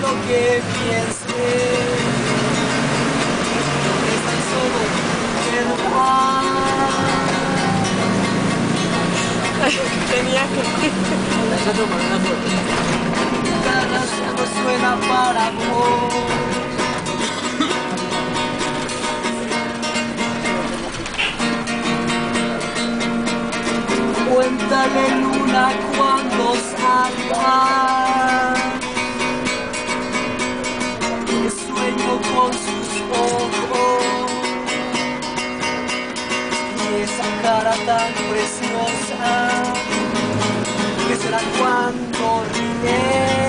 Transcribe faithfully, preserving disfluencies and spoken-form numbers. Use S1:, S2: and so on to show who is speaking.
S1: lo que piense, es tan solo verdad.
S2: Tenía que...
S3: Está tomando una foto.
S1: Mi guitarra solo suena para vos. Cuéntale luna cuando salga, que sueño con sus ojos y esa cara tan preciosa, que será cuando ríe.